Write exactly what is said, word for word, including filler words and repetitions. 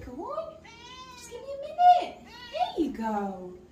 Come on. Just give me a minute. There you go.